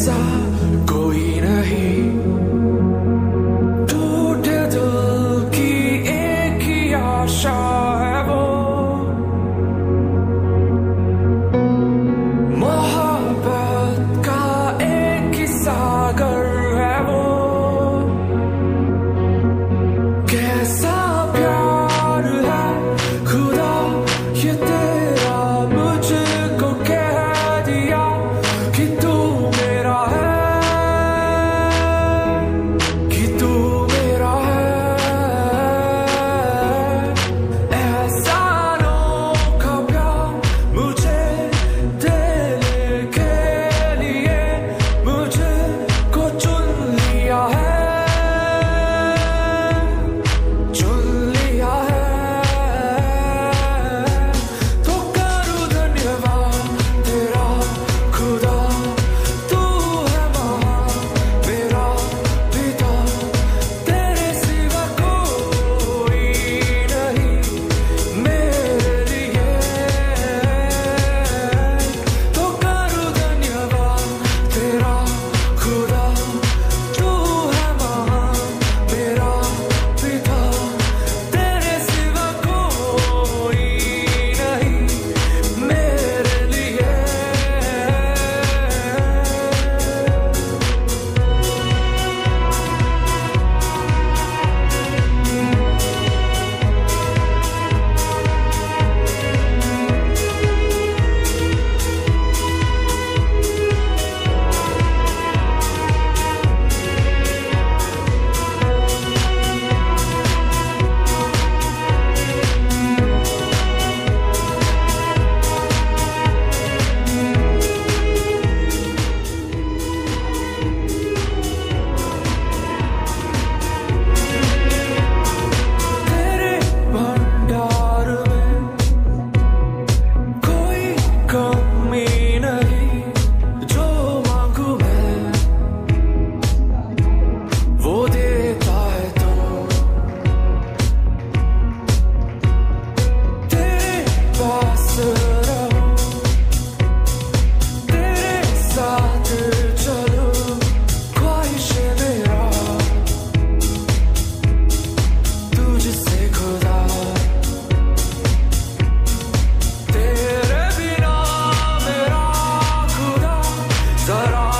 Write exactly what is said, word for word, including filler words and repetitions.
जैसा कोई नहीं, टूटे दिल की एक ही आशा है वो, मोहब्बत का एक ही सागर है वो। कैसा प्यार है खुदा ये तेरा, मुझको कह दिया कि तू मेरा है, कि तू मेरा है। ऐसा अनोखा प्यार मुझे देने के लिए मुझको चुन लिया है, चुन लिया है। तो करूँ धन्यवाद तेरा खुदा, तू है महान मेरा पिता, तेरे सिवा कोई नहीं मेरे लिए। तो करूँ धन्यवाद तेरा खुदा, तू है महान मेरा पिता, तेरे सिवा कोई नहीं मेरे लिए। तेरे भंडार में कोई कमी नहीं, जो मांगू मैं वो देता है तू। तेरे पास रहूं, तेरे साथ चलूं, ख्वाहिश है मेरा तुझसे खुदा। तेरे बिना मेरा खुदा जरा